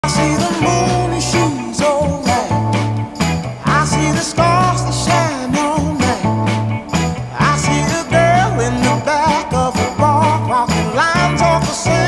I see the moon and she's alright. I see the stars that shine all night. I see the girl in the back of the bar walking lines off the sand.